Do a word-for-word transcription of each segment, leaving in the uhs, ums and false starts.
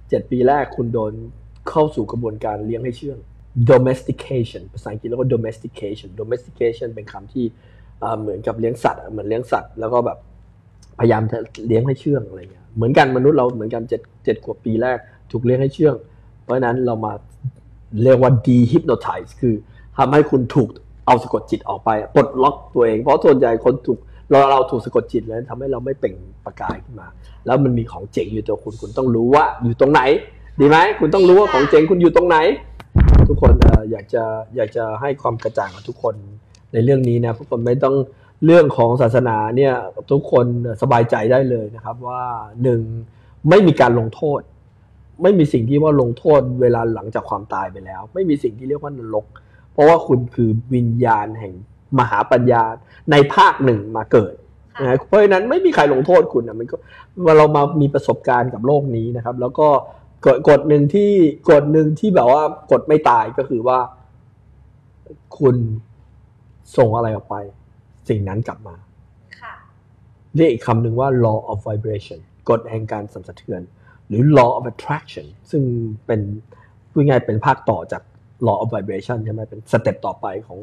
เจ็ดปีแรกคุณโดนเข้าสู่กระบวนการเลี้ยงให้เชื่อง domestication ภาษาอังกฤษเรียกว่า domestication domestication เป็นคำที่เหมือนกับเลี้ยงสัตว์เหมือนเลี้ยงสัตว์แล้วก็แบบพยายามจะเลี้ยงให้เชื่องอะไรเงี้ยเหมือนกันมนุษย์เราเหมือนกันเจ็ดเจ็ดขวบปีแรกถูกเลี้ยงให้เชื่องเพราะฉะนั้นเรามาเรียกว่า dehypnotize คือทำให้คุณถูกเอาสะกดจิตออกไปปลดล็อกตัวเองเพราะส่วนใหญ่คนถูกเราเราถูกสะกดจิตแล้วทำให้เราไม่เปล่งประกายขึ้นมาแล้วมันมีของเจ๋งอยู่ตัวคุณคุณต้องรู้ว่าอยู่ตรงไหนดีไหมคุณต้องรู้ว่าของเจ๋งคุณอยู่ตรงไหนทุกคนอยากจะอยากจะให้ความกระจ่างกับทุกคนในเรื่องนี้นะทุกคนไม่ต้องเรื่องของศาสนาเนี่ยทุกคนสบายใจได้เลยนะครับว่าหนึ่งไม่มีการลงโทษไม่มีสิ่งที่ว่าลงโทษเวลาหลังจากความตายไปแล้วไม่มีสิ่งที่เรียกว่านรกเพราะว่าคุณคือวิญญาณแห่งมหาปัญญาในภาคหนึ่งมาเกิดนะเพราะฉะนั้นไม่มีใครลงโทษคุณนะมันก็ว่าเรามามีประสบการณ์กับโลกนี้นะครับแล้วก็กฎกฎหนึ่งที่กฎหนึ่งที่แบบว่ากฎไม่ตายก็คือว่าคุณส่งอะไรออกไปสิ่งนั้นกลับมาเรียกอีกคำหนึ่งว่า law of vibration กฎแห่งการสั่นสะเทือนหรือ law of attraction ซึ่งเป็นพูดง่ายเป็นภาคต่อจาก law of vibration ใช่ไหมเป็นสเต็ปต่อไปของ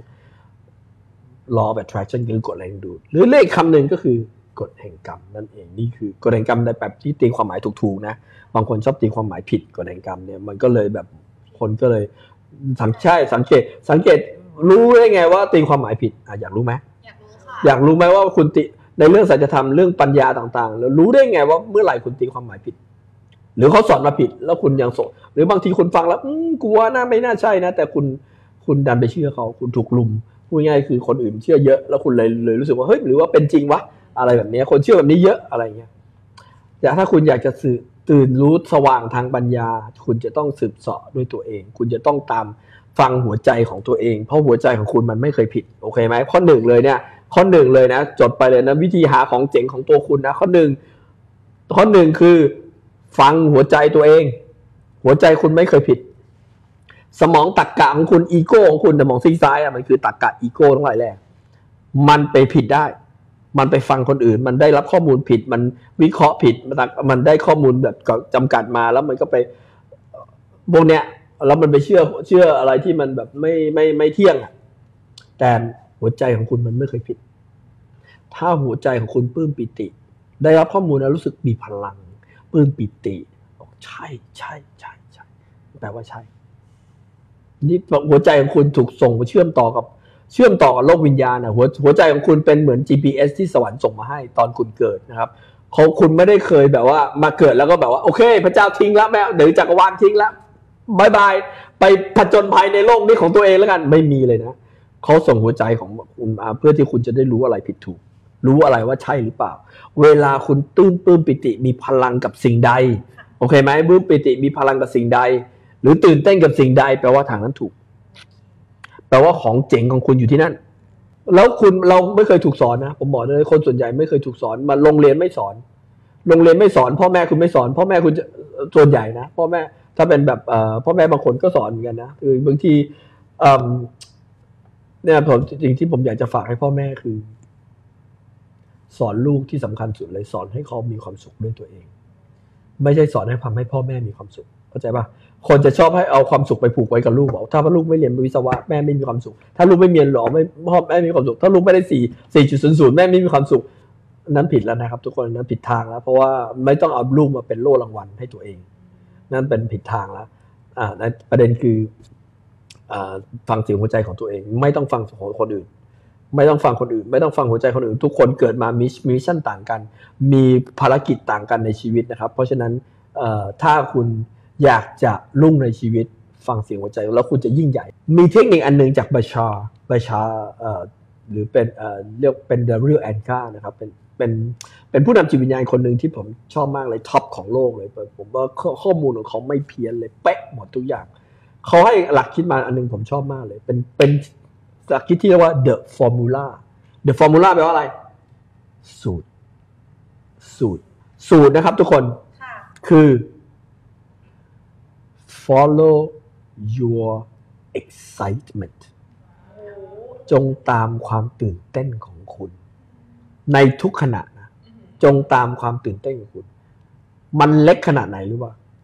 law of attraction คือกฎแรงดูดหรือเลขคำหนึ่งก็คือกฎแห่งกรรมนั่นเองนี่คือกฎแห่งกรรมในแบบที่ตีความหมายถูกๆนะบางคนชอบตีความหมายผิดกฎแห่งกรรมเนี่ยมันก็เลยแบบคนก็เลยสังใช่สังเกตสังเกตรู้ได้ไงว่าตีความหมายผิดอ่ะอยากรู้ไหมอยากรู้ค่ะอยากรู้ไหมว่าคุณตีในเรื่องสัจธรรมเรื่องปัญญาต่างๆแล้วรู้ได้ไงว่าเมื่อไหร่คุณตีความหมายผิดหรือเขาสอนมาผิดแล้วคุณยังส่งหรือบางทีคุณฟังแล้วอืมกูว่าน่าไม่น่าใช่นะแต่คุณคุณดันไปเชื่อเขาคุณถูกลุมพูดง่ายคือคนอื่นเชื่อเยอะแล้วคุณเลยเลยรู้สึกว่าเฮ้ยหรือว่าเป็นจริงวะอะไรแบบนี้คนเชื่อแบบนี้เยอะอะไรเงี้ยแต่ถ้าคุณอยากจะสื่อตื่นรู้สว่างทางปัญญาคุณจะต้องสืบเสาะด้วยตัวเองคุณจะต้องตามฟังหัวใจของตัวเองเพราะหัวใจของคุณมันไม่เคยผิดโอเคไหมข้อหนึ่งเลยเนี่ยข้อหนึ่งเลยนะจดไปเลยนะวิธีหาของเจ๋งของตัวคุณนะข้อหนึ่งข้อหนึ่งคือฟังหัวใจตัวเองหัวใจคุณไม่เคยผิดสมองตรรกะของคุณอีโก้ของคุณสมองซีกซ้ายอะมันคือตรรกะอีโก้ทั้งหลายแหละมันไปผิดได้มันไปฟังคนอื่นมันได้รับข้อมูลผิดมันวิเคราะห์ผิดมันมันได้ข้อมูลแบบจำกัดมาแล้วมันก็ไปพวกเนี้ยแล้วมันไปเชื่อเชื่ออะไรที่มันแบบไม่ไม่ไม่เที่ยงอะแต่หัวใจของคุณมันไม่เคยผิดถ้าหัวใจของคุณปลื้มปิติได้รับข้อมูลแล้วรู้สึกมีพลังปลื้มปิติใช่ใช่ใช่ใช่แปลว่าใช่นี่หัวใจของคุณถูกส่งมาเชื่อมต่อกับเชื่อมต่อกับโลกวิญญาณนะหัวหัวใจของคุณเป็นเหมือน จี พี เอส ที่สวรรค์ส่งมาให้ตอนคุณเกิดนะครับเขาคุณไม่ได้เคยแบบว่ามาเกิดแล้วก็แบบว่าโอเคพระเจ้าทิ้งแล้วแม่เดี๋ยวจักรวาลทิ้งแล้วบายบายไปผจญภัยในโลกนี้ของตัวเองแล้วกันไม่มีเลยนะเขาส่งหัวใจของคุณมาเพื่อที่คุณจะได้รู้อะไรผิดถูกรู้อะไรว่าใช่หรือเปล่าเวลาคุณตื้นปลื้มปิติมีพลังกับสิ่งใดโอเคไหมปลื้มปิติมีพลังกับสิ่งใดหรือตื่นเต้นกับสิ่งใดแปลว่าทางนั้นถูกแปลว่าของเจ๋งของคุณอยู่ที่นั่นแล้วคุณเราไม่เคยถูกสอนนะผมบอกเลยคนส่วนใหญ่ไม่เคยถูกสอนมาโรงเรียนไม่สอนโรงเรียนไม่สอนพ่อแม่คุณไม่สอนพ่อแม่คุณส่วนใหญ่นะพ่อแม่ถ้าเป็นแบบพ่อแม่บางคนก็สอนเหมือนกันนะคือบางทีเนี่ยผมจริงที่ผมอยากจะฝากให้พ่อแม่คือสอนลูกที่สำคัญสุดเลยสอนให้เขามีความสุขด้วยตัวเองไม่ใช่สอนให้ทำให้พ่อแม่มีความสุขเข้าใจป่ะคนจะชอบให้เอาความสุขไปผูกไว้กับลูกบอกถ้าลูกไม่เรียนวิศวะแม่ไม่มีความสุขถ้าลูกไม่เรียนหรอไม่พ่อแม่ไม่มีความสุขถ้าลูกไม่ได้สี่สี่จุดศูนย์ศูนย์แม่ไม่มีความสุขนั้นผิดแล้วนะครับทุกคนนั้นผิดทางแล้วเพราะว่าไม่ต้องเอาลูกมาเป็นโล่รางวัลให้ตัวเองนั่นเป็นผิดทางแล้วอ่าประเด็นคืออ่าฟังเสียงหัวใจของตัวเองไม่ต้องฟังของคนอื่นไม่ต้องฟังคนอื่นไม่ต้องฟังหัวใจคนอื่นทุกคนเกิดมามีมิชชั่นต่างกันมีภารกิจต่างกันในชีวิตนะครับเพราะฉะนั้นถ้าคุณอยากจะรุ่งในชีวิตฟังเสียงหัวใจแล้วคุณจะยิ่งใหญ่มีเทคนิคอันนึงจากบัชชาบัชชาหรือเป็นเรียกเป็น ดับเบิลยู แอนก้า นะครับเป็นเป็นเป็นผู้นำจิตวิญญาณคนหนึ่งที่ผมชอบมากเลยท็อปของโลกเลยผมว่าข้อมูลของเขาไม่เพี้ยนเลยเป๊ะหมดทุกอย่างเขาให้หลักคิดมาอันนึงผมชอบมากเลยเป็นเป็นหลักคิดที่เรียกว่า the formula the formula แปลว่าอะไรสูตรสูตรสูตรนะครับทุกคนคือ follow your excitement จงตามความตื่นเต้นของคุณในทุกขณะนะจงตามความตื่นเต้นของคุณมันเล็กขนาดไหนรู้ป่ะ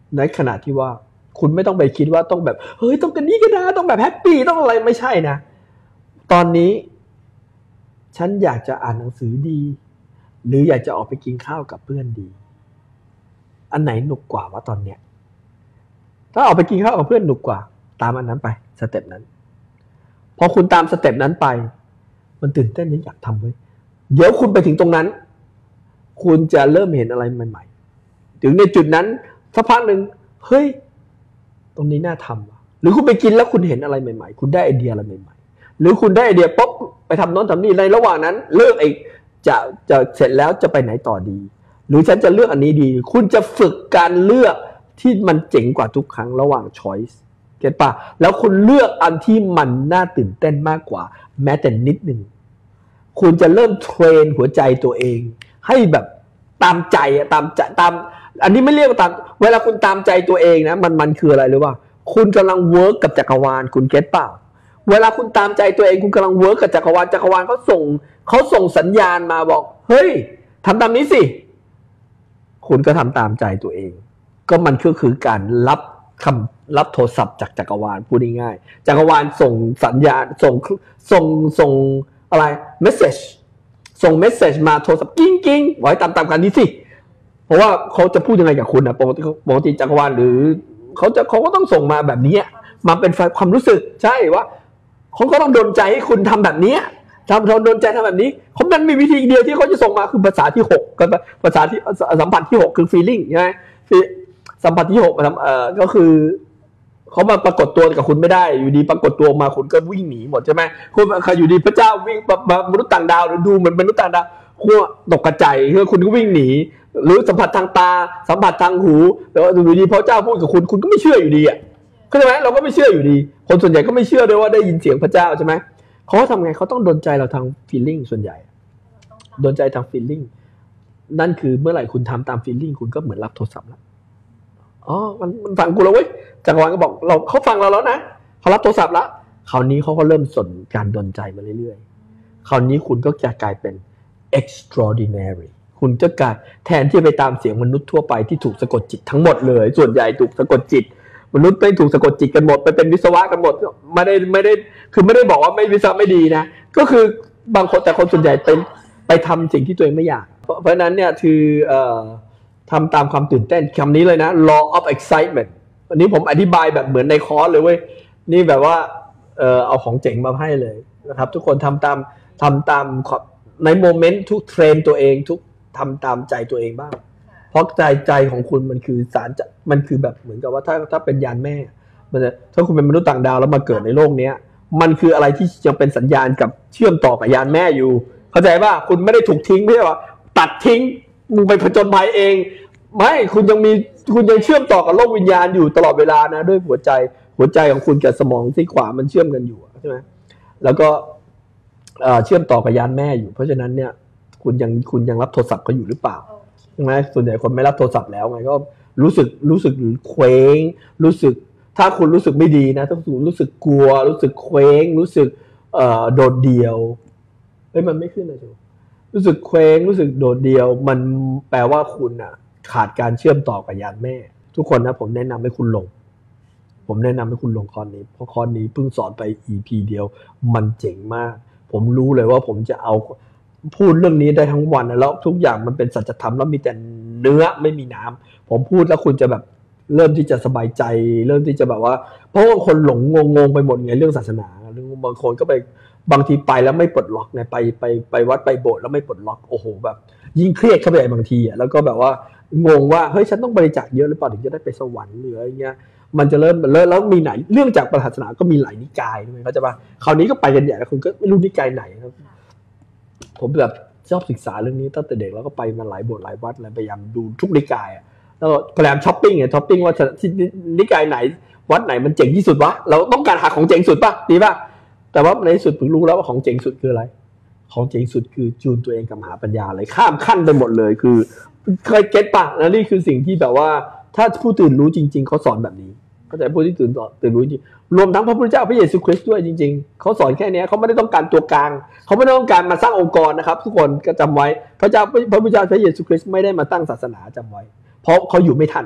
ในขณะที่ว่าคุณไม่ต้องไปคิดว่าต้องแบบเฮ้ยต้องกันนี้กันนะต้องแบบแฮปปี้ต้องอะไรไม่ใช่นะตอนนี้ฉันอยากจะอ่านหนังสือดีหรืออยากจะออกไปกินข้าวกับเพื่อนดีอันไหนหนุกกว่าวะตอนเนี้ยถ้าออกไปกินข้าวกับเพื่อนหนุกกว่าตามอันนั้นไปสเต็ปนั้นพอคุณตามสเต็ปนั้นไปมันตื่นเต้นอยากทำเว้ยเดี๋ยวคุณไปถึงตรงนั้นคุณจะเริ่มเห็นอะไรใหม่ๆถึงในจุดนั้นสักพักหนึ่งเฮ้ยตรงนี้น่าทำว่ะหรือคุณไปกินแล้วคุณเห็นอะไรใหม่ๆคุณได้ไอเดียอะไรใหม่ๆหรือคุณได้ไอเดียปุ๊บไปทำโน้นทำนี่ในระหว่างนั้นเลือกไอ้จะจะเสร็จแล้วจะไปไหนต่อดีหรือฉันจะเลือกอันนี้ดีคุณจะฝึกการเลือกที่มันเจ๋งกว่าทุกครั้งระหว่าง choice เก็ทป่ะแล้วคุณเลือกอันที่มันน่าตื่นเต้นมากกว่าแม้แต่นิดนึงคุณจะเริ่มเทรนหัวใจตัวเองให้แบบตามใจอะตามใจตามอันนี้ไม่เรียกว่าตามเวลาคุณตามใจตัวเองนะมันมันคืออะไรหรือว่าคุณกำลังเวิร์กกับจักรวาลคุณเก็ทเปล่าเวลาคุณตามใจตัวเองคุณกำลังเวิร์กกับจักรวาลจักรวาลเขาส่งเขาส่งสัญญาณมาบอกเฮ้ยทำตามนี้สิคุณก็ทำตามใจตัวเองก็มันก็คือการรับคำรับโทรศัพท์จากจักรวาลพูดง่ายๆจักรวาลส่งสัญญาณส่งส่งส่งอะไรเมสเซจส่งเมสเซจมาโทรศัพท์กิ้งกิ้งไว้ตามตามกันนี้สิเพราะว่าเขาจะพูดยังไงกับคุณนะปกติปกติจักรวาลหรือเขาจะเขาก็ต้องส่งมาแบบนี้มาเป็นความรู้สึกใช่ว่าเขาก็ต้องดลใจให้คุณทำแบบนี้ทำเราดลใจทำแบบนี้เขามันมีวิธีเดียวที่เขาจะส่งมาคือภาษาที่หกก็ภาษาที่สัมผัสที่หกคือ feeling ใช่ไหมสัมผัสที่หกเอ่อก็คือเขามาปรากฏตัวกับคุณไม่ได้อยู่ดีปรากฏตัวมาคุณก็วิ่งหนีหมดใช่ไหมคุณอยู่ดีพระเจ้าวิ่งมนุษย์ต่างดาวหรือดูเหมือนมนุษย์ต่างดาวคุณตกกระจายคือคุณก็วิ่งหนีหรือสัมผัสทางตาสัมผัสทางหูแล้วอยู่ดีพระเจ้าพูดกับคุณคุณก็ไม่เชื่ออยู่ดีอ่ะเข้าใจไหมเราก็ไม่เชื่ออยู่ดีคนส่วนใหญ่ก็ไม่เชื่อด้วยว่าได้ยินเสียงพระเจ้าใช่ไหมเขาทำไงเขาต้องดลใจเราทาง feeling ส่วนใหญ่ดลใจทาง feeling นั่นคือเมื่อไหร่คุณทำตาม feeling คุณก็เหมือนรับโทรศัพท์แล้วอ๋อมันมันฟังกูแล้วเว้ยจักรวาลก็บอกเราเขาฟังเราแล้วนะเขารับโทรศัพท์แล้วคราวนี้เขาก็เริ่มสนการดลใจมาเรื่อยๆคราวนี้คุณก็จะกลายเป็น extraordinary คุณจะกลายแทนที่ไปตามเสียงมนุษย์ทั่วไปที่ถูกสะกดจิตทั้งหมดเลยส่วนใหญ่ถูกสะกดจิตมนุษย์ไปถูกสะกดจิตกันหมดไปเป็นวิศวะกันหมดไม่ได้ไม่ได้คือไม่ได้บอกว่าไม่วิศวะไม่ดีนะก็คือบางคนแต่คนส่วนใหญ่ไปไปทำสิ่งที่ตัวเองไม่อยากเพราะฉะนั้นเนี่ยคือเอ่อทำตามความตื่นเต้นคำนี้เลยนะ law of excitement วันนี้ผมอธิบายแบบเหมือนในคอร์สเลยเว้ยนี่แบบว่าเอ่อเอาของเจ๋งมาให้เลยนะครับทุกคนทำตามทำตามในโมเมนต์ทุกเทรนตัวเองทุกทำตามใจตัวเองบ้างเพราะใจใจของคุณมันคือสารมันคือแบบเหมือนกับว่าถ้าถ้าเป็นยานแม่มันจะถ้าคุณเป็นมนุษย์ต่างดาวแล้วมาเกิดในโลกนี้มันคืออะไรที่ยังเป็นสัญญาณกับเชื่อมต่อกับยานแม่อยู่เข้าใจป่ะคุณไม่ได้ถูกทิ้งไม่ใช่ว่าตัดทิ้งมึงไปผจญภัยเองไม่คุณยังมีคุณยังเชื่อมต่อกับโลกวิญญาณอยู่ตลอดเวลานะด้วยหัวใจหัวใจของคุณกับสมองที่ขวามันเชื่อมกันอยู่ใช่ไหมแล้วก็เชื่อมต่อกับยานแม่อยู่เพราะฉะนั้นเนี่ยคุณยังคุณยังรับโทรศัพท์เขาอยู่หรือเปล่าใช่ไหมส่วนใหญ่คนไม่รับโทรศัพท์แล้วไงก็รู้สึกรู้สึกเคว้งรู้สึกถ้าคุณรู้สึกไม่ดีนะถ้าคุณรู้สึกกลัวรู้สึกเคว้งรู้สึกโดดเดี่ยวเฮ้ยมันไม่ขึ้นเลยจูรู้สึกเคว้งรู้สึกโดดเดี่ยวมันแปลว่าคุณอ่ะขาดการเชื่อมต่อกับยานแม่ทุกคนนะผมแนะนำให้คุณลงผมแนะนำให้คุณลงคอร์สนี้เพราะคอร์สนี้เพิ่งสอนไป อี พี เดียวมันเจ๋งมากผมรู้เลยว่าผมจะเอาพูดเรื่องนี้ได้ทั้งวันแล้วทุกอย่างมันเป็นสัจธรรมแล้วมีแต่เนื้อไม่มีน้ำผมพูดแล้วคุณจะแบบเริ่มที่จะสบายใจเริ่มที่จะแบบว่าเพราะว่าคนหลงงงๆไปหมดไงเรื่องศาสนาเรื่องบางคนก็ไปบางทีไปแล้วไม่ปลดล็อกไงไปไปไปวัดไปโบสถ์แล้วไม่ปลดล็อกโอ้โหแบบยิ่งเครียดเข้าไปบางทีอ่ะแล้วก็แบบว่างงว่าเฮ้ยฉันต้องบริจาคเยอะหรือเปล่าถึงจะได้ไปสวรรค์หรืออะไรเงี้ยมันจะเริ่มเริ่มแล้วมีไหนเรื่องจากศาสนาก็มีหลายนิกายด้วยเข้าใจป่ะคราวนี้ก็ไปกันใหญ่แล้วคุณก็ไม่รู้นิกายไหนครับผมแบบชอบศึกษาเรื่องนี้ตั้งแต่เด็กแล้วก็ไปมาหลายโบสถ์หลายวัดแล้วพยายามดูทุกนิกายอ่ะแล้วพยายามช้อปปิ้งไงช้อปปิ้งว่านิกายไหนวัดไหนมันเจ๋งที่สุดวะเราต้องการหาของเจ๋งสุดป่ะดีป่ะแต่ว่าในที่สุดผมรู้แล้วว่าของเจ๋งสุดคืออะไรของเจ๋งสุดคือจูนตัวเองกับมหาปัญญาเลยข้ามขั้นไปหมดเลยคือเคยเก็ตป่ะแล้วนี่คือสิ่งที่แบบว่าถ้าผู้ตื่นรู้จริงๆเขาสอนแบบนี้เข้าใจผู้ที่ตื่นตื่นรู้จริงรวมทั้งพระพุทธเจ้าพระเยซูคริสต์ด้วยจริงๆเขาสอนแค่นี้เขาไม่ได้ต้องการตัวกลางเขาไม่ได้ต้องการมาสร้างองค์กรนะครับทุกคนก็จำไว้พระเจ้าพระพุทธเจ้าพระเยซูคริสต์ไม่ได้มาตั้งศาสนาจำไว้เพราะเขาอยู่ไม่ทัน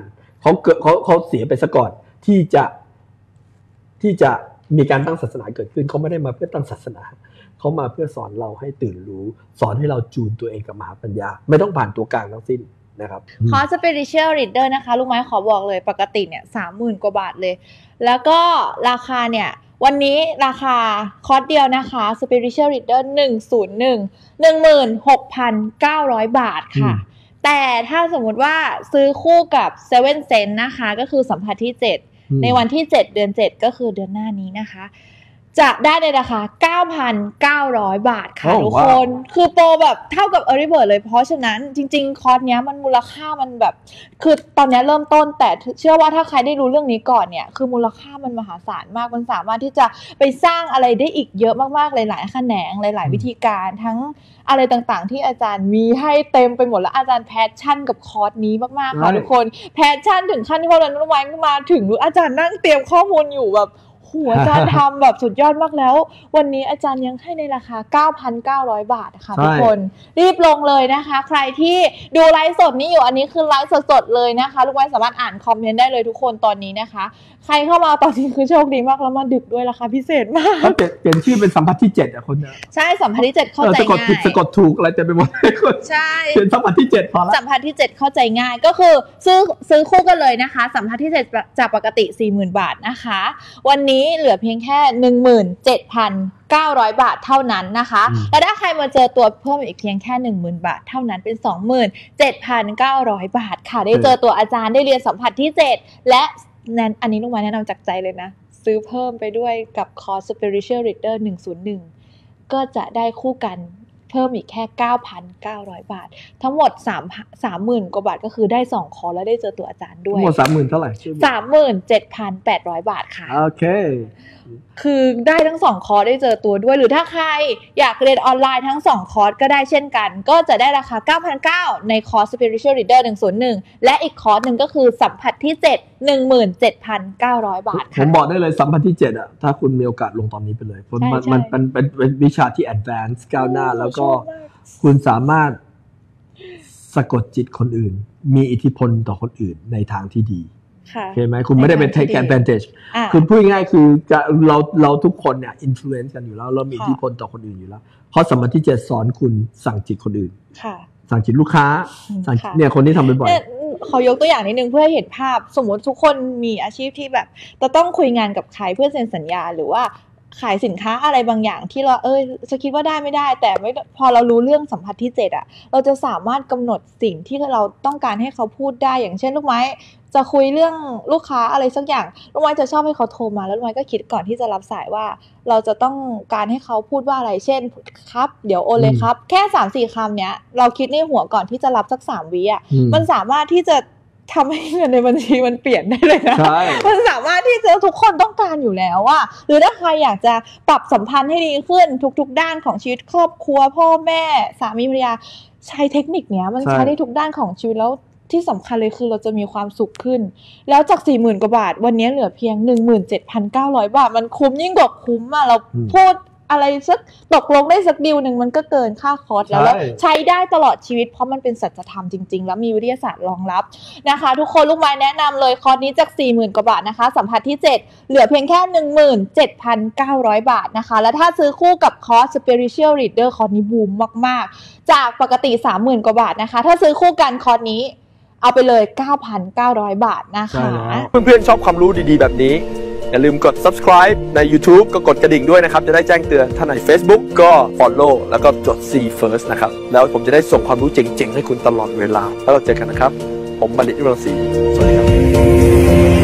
เขาเกิดเขาเขาเสียไปซะก่อนที่จะที่จะมีการตั้งศาสนาเกิดขึ้นเขาไม่ได้มาเพื่อตั้งศาสนาเขามาเพื่อสอนเราให้ตื่นรู้สอนให้เราจูนตัวเองกับมหาปัญญาไม่ต้องผ่านตัวกลางทั้งสิ้นนะครับคอร์ส Spiritual Leader นะคะลูกไม้ขอบอกเลยปกติเนี่ยสามหมื่นกว่าบาทเลยแล้วก็ราคาเนี่ยวันนี้ราคาคอร์สเดียวนะคะ Spiritual Leader หนึ่งศูนย์หนึ่ง หนึ่งหมื่นหกพันเก้าร้อย บาทค่ะแต่ถ้าสมมุติว่าซื้อคู่กับ Seven Sense นะคะก็คือสัมผัสที่เจ็ดในวันที่เจ็ดเดือนเจ็ดก็คือเดือนหน้านี้นะคะจะได้ในราคา เก้าพันเก้าร้อย บาทค่ะ oh, ทุกคน wow. คือโปรแบบเท่ากับ Early Bird เลยเพราะฉะนั้นจริงๆคอร์สเนี้ยมันมูลค่ามันแบบคือตอนนี้เริ่มต้นแต่เชื่อว่าถ้าใครได้รู้เรื่องนี้ก่อนเนี่ยคือมูลค่ามันมหาศาลมากมันสามารถที่จะไปสร้างอะไรได้อีกเยอะมากๆหลายๆแขนงหลายๆวิธีการทั้งอะไรต่างๆที่อาจารย์มีให้เต็มไปหมดแล้วอาจารย์แพชชั่นกับคอร์สนี้มากๆค่ะทุกคนแพชชั่นถึงขั้นที่พอเราน้องไว้มาถึงอาจารย์นั่งเตรียมข้อมูลอยู่แบบหัวอาจารย์ทำแบบสุดยอดมากแล้ววันนี้อาจารย์ยังให้ในราคา เก้าพันเก้าร้อย บาทค่ะทุกคนรีบลงเลยนะคะใครที่ดูไลฟ์สดนี้อยู่อันนี้คือไลฟ์สดๆเลยนะคะลูกไม้สามารถอ่านคอมเมนต์ได้เลยทุกคนตอนนี้นะคะใครเข้ามาตอนนี้คือโชคดีมากแล้วมาดึกด้วยราคาพิเศษมากเปลี่ยนชื่อเป็นสัมผัสที่เจ็ดอ่ะคนเนี่ยใช่สัมผัสที่เจ็ดเข้าใจง่ายสะกดผิดสะกดถูกอะไรเต็มไปหมดเลยคนใช่เป็นสัมผัสที่เจ็ดพอละสัมผัสที่เจ็ดเข้าใจง่ายก็คือซื้อซื้อคู่กันเลยนะคะสัมผัสที่เจ็ดจากปกติ สี่หมื่น บาทนะคะวันนี้เหลือเพียงแค่ หนึ่งหมื่นเจ็ดพันเก้าร้อย บาทเท่านั้นนะคะและถ้าใครมาเจอตัวเพิ่มอีกเพียงแค่ หนึ่งหมื่น บาทเท่านั้นเป็น สองหมื่นเจ็ดพันเก้าร้อย บาทค่ะได้เจอตัวอาจารย์ได้เรียนสัมผัสที่เจ็ดและอันนี้ลูกไม้แนะนำจากใจเลยนะซื้อเพิ่มไปด้วยกับคอร์ส Spiritual Leader หนึ่งศูนย์หนึ่งก็จะได้คู่กันเพิ่มอีกแค่ เก้าพันเก้าร้อย บาททั้งหมด3 สามหมื่นกว่าบาทก็คือได้สองคอร์สแล้วได้เจอตัวอาจารย์ด้วยทั้งหมด สามหมื่น เท่าไหร่สามหมื่นเจ็ดพันแปดร้อย บาทค่ะโอเคคือได้ทั้งสองคอร์สได้เจอตัวด้วยหรือถ้าใครอยากเรียนออนไลน์ทั้งสองคอร์สก็ได้เช่นกันก็จะได้ราคา เก้าพันเก้าร้อย ในคอร์ส Spiritual Leader หนึ่งศูนย์หนึ่งและอีกคอร์สหนึ่งก็คือสัมผัสที่เจ็ด หนึ่งหมื่นเจ็ดพันเก้าร้อย บาทค่ะผมบอกได้เลยสัมผัสที่เจ็ดอ่ะถ้าคุณมีโอกาสลงตอนนี้ไปเลยเพราะมันมันเป็นเป็นวิชาที่ advance ก้าวหน้าแล้วก็คุณสามารถสะกดจิตคนอื่นมีอิทธิพลต่อคนอื่นในทางที่ดีเห็นไหมคุณไม่ได้เป็น take advantage คือพูดง่ายๆคือจะเราเราทุกคนเนี่ย influence กันอยู่แล้วเรามีอิทธิพลต่อคนอื่นอยู่แล้วเพราะสัมผัสที่เจ็ดสอนคุณสั่งจิตคนอื่นสั่งจิตลูกค้าสั่งเนี่ยคนที่ทำบ่อยๆขอยกตัวอย่างนิดนึงเพื่อให้เห็นภาพสมมติทุกคนมีอาชีพที่แบบจะต้องคุยงานกับใครเพื่อเซ็นสัญญาหรือว่าขายสินค้าอะไรบางอย่างที่เราเออจะคิดว่าได้ไม่ได้แต่ไม่พอเรารู้เรื่องสัมผัสที่เจ็ดอ่ะเราจะสามารถกำหนดสิ่งที่เราต้องการให้เขาพูดได้อย่างเช่นลูกไม้จะคุยเรื่องลูกค้าอะไรสักอย่างลูกไม้จะชอบให้เขาโทรมาแล้วลูกไม้ก็คิดก่อนที่จะรับสายว่าเราจะต้องการให้เขาพูดว่าอะไรเช่นครับเดี๋ยวโอนเลยครับแค่ สามสี่ คำเนี้ยเราคิดในหัวก่อนที่จะรับสักสามวิอ่ะมันสามารถที่จะทำให้เงินในบัญชีมันเปลี่ยนได้เลยนะมันสามารถที่จะทุกคนต้องการอยู่แล้วอะหรือถ้าใครอยากจะปรับสัมพันธ์ให้ดีขึ้นทุกๆด้านของชีวิตครอบครัวพ่อแม่สามีภรรยาใช้เทคนิคเนี้ยมันใช้ได้ทุกด้านของชีวิตแล้วที่สำคัญเลยคือเราจะมีความสุขขึ้นแล้วจาก สี่หมื่น กว่าบาทวันนี้เหลือเพียง หนึ่งหมื่นเจ็ดพันเก้าร้อย บาทมันคุ้มยิ่งกว่าคุ้มอะเราพูดอะไรสักตกลงได้สักดีลหนึ่งมันก็เกินค่าคอร์สแล้วแล้วใช้ได้ตลอดชีวิตเพราะมันเป็นสัจธรรมจริงๆแล้วมีวิทยาศาสตร์รองรับนะคะทุกคนลูกไม้แนะนำเลยคอร์สนี้จาก สี่หมื่น กว่าบาทนะคะสัมผัสที่เจ็ดเหลือเพียงแค่ หนึ่งหมื่นเจ็ดพันเก้าร้อย บาทนะคะแล้วถ้าซื้อคู่กับคอร์ส Spiritual Leader คอร์สนี้บูมมากๆจากปกติ สามหมื่น กว่าบาทนะคะถ้าซื้อคู่กันคอร์สนี้เอาไปเลย เก้าพันเก้าร้อย บาทนะคะเพื่อนๆชอบความรู้ดีๆแบบนี้อย่าลืมกด subscribe ใน YouTube ก็กดกระดิ่งด้วยนะครับจะได้แจ้งเตือนถ้าใน Facebook ก็ follow แล้วก็กด See First นะครับแล้วผมจะได้ส่งความรู้เจ๋งๆให้คุณตลอดเวลาแล้วเราเจอกันนะครับผมบัณฑิต วิมลศรีสวัสดีครับ